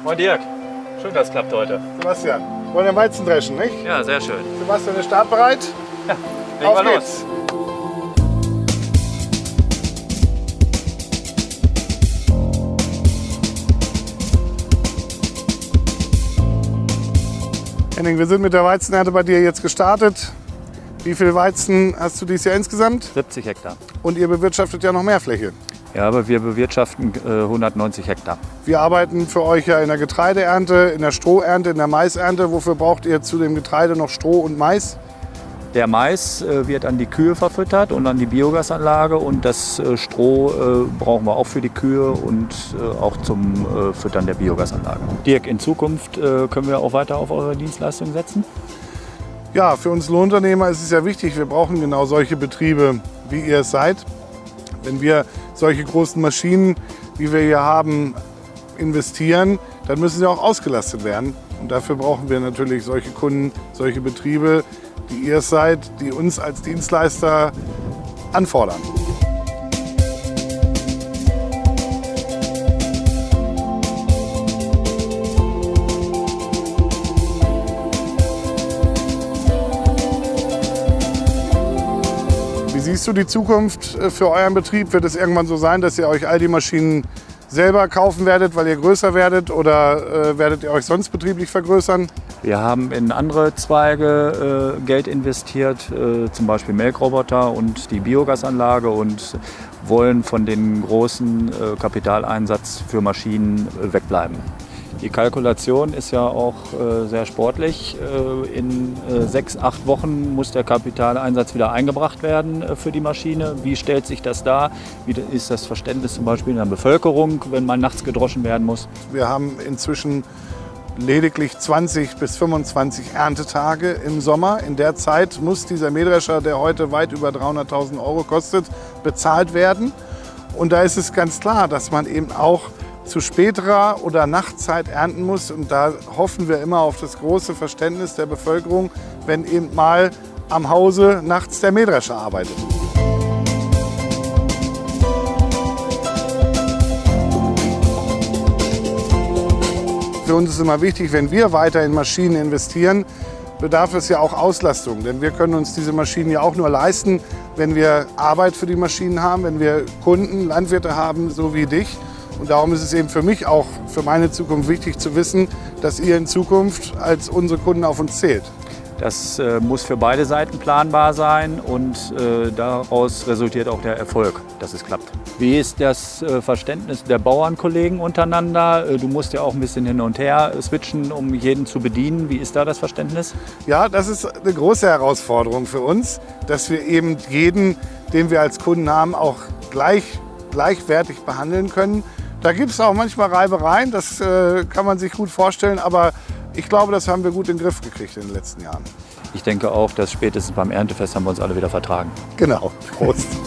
Moin Dirk, schön, dass es klappt heute. Sebastian, wollen wir Weizen dreschen, nicht? Ja, sehr schön. Sebastian, ist startbereit? Ja, legen auf wir geht's. los. Henning, wir sind mit der Weizenernte bei dir jetzt gestartet. Wie viel Weizen hast du dieses Jahr insgesamt? 70 Hektar. Und ihr bewirtschaftet ja noch mehr Fläche. Ja, aber wir bewirtschaften 190 Hektar. Wir arbeiten für euch ja in der Getreideernte, in der Strohernte, in der Maisernte. Wofür braucht ihr zu dem Getreide noch Stroh und Mais? Der Mais wird an die Kühe verfüttert und an die Biogasanlage. Und das Stroh brauchen wir auch für die Kühe und auch zum Füttern der Biogasanlage. Dirk, in Zukunft können wir auch weiter auf eure Dienstleistung setzen? Ja, für uns Lohnunternehmer ist es ja wichtig, wir brauchen genau solche Betriebe, wie ihr es seid. Wenn wir solche großen Maschinen, wie wir hier haben, investieren, dann müssen sie auch ausgelastet werden. Und dafür brauchen wir natürlich solche Kunden, solche Betriebe, die ihr es seid, die uns als Dienstleister anfordern. Wie siehst du die Zukunft für euren Betrieb? Wird es irgendwann so sein, dass ihr euch all die Maschinen selber kaufen werdet, weil ihr größer werdet, oder werdet ihr euch sonst betrieblich vergrößern? Wir haben in andere Zweige Geld investiert, zum Beispiel Melkroboter und die Biogasanlage, und wollen von den großen Kapitaleinsatz für Maschinen wegbleiben. Die Kalkulation ist ja auch sehr sportlich. In 6, 8 Wochen muss der Kapitaleinsatz wieder eingebracht werden für die Maschine. Wie stellt sich das dar? Wie ist das Verständnis zum Beispiel in der Bevölkerung, wenn mal nachts gedroschen werden muss? Wir haben inzwischen lediglich 20 bis 25 Erntetage im Sommer. In der Zeit muss dieser Mähdrescher, der heute weit über 300.000 € kostet, bezahlt werden. Und da ist es ganz klar, dass man eben auch zu späterer oder Nachtzeit ernten muss. Und da hoffen wir immer auf das große Verständnis der Bevölkerung, wenn eben mal am Hause nachts der Mähdrescher arbeitet. Für uns ist immer wichtig, wenn wir weiter in Maschinen investieren, bedarf es ja auch Auslastung. Denn wir können uns diese Maschinen ja auch nur leisten, wenn wir Arbeit für die Maschinen haben, wenn wir Kunden, Landwirte haben, so wie dich. Und darum ist es eben für mich auch, für meine Zukunft wichtig zu wissen, dass ihr in Zukunft als unsere Kunden auf uns zählt. Das muss für beide Seiten planbar sein, und daraus resultiert auch der Erfolg, dass es klappt. Wie ist das Verständnis der Bauernkollegen untereinander? Du musst ja auch ein bisschen hin und her switchen, um jeden zu bedienen. Wie ist da das Verständnis? Ja, das ist eine große Herausforderung für uns, dass wir eben jeden, den wir als Kunden haben, auch gleichwertig behandeln können. Da gibt es auch manchmal Reibereien, das kann man sich gut vorstellen, aber ich glaube, das haben wir gut in den Griff gekriegt in den letzten Jahren. Ich denke auch, dass spätestens beim Erntefest haben wir uns alle wieder vertragen. Genau. Prost.